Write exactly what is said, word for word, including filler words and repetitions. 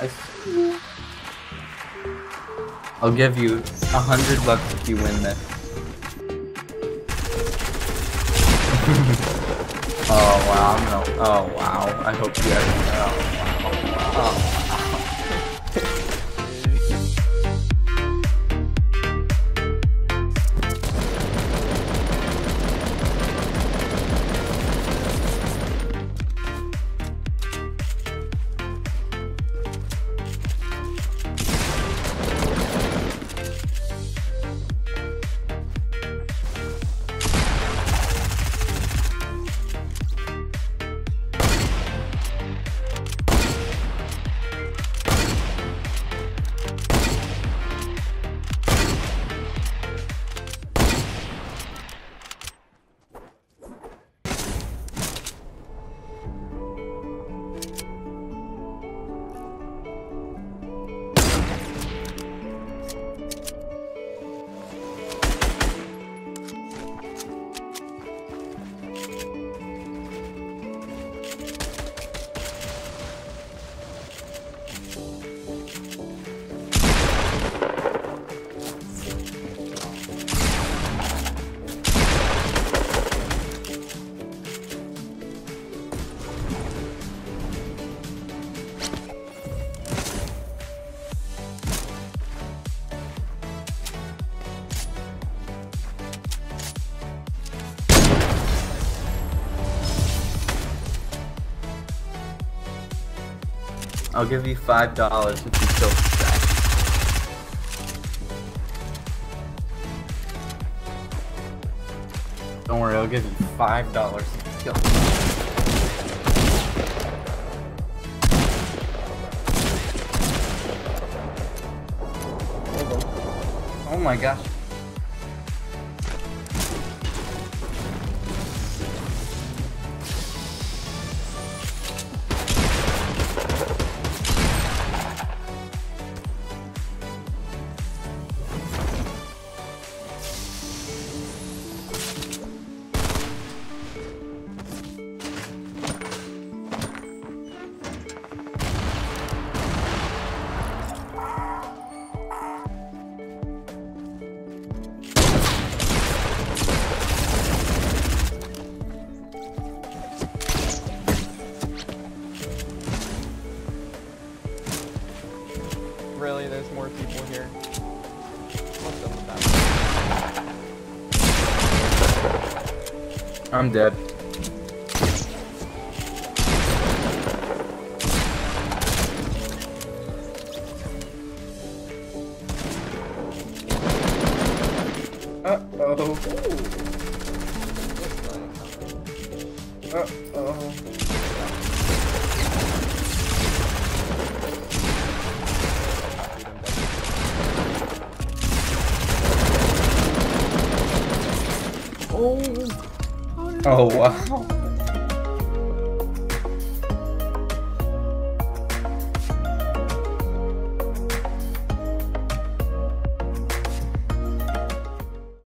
I see you. I'll give you a hundred bucks if you win this. Oh wow, no. Oh wow. I hope you guys. Oh wow. Oh. I'll give you five dollars if you kill this guy. Don't worry, I'll give you five dollars if you kill him. Oh my gosh. Really, there's more people here. What's up with that? I'm dead. Uh-oh. Uh-oh. Oh, oh wow.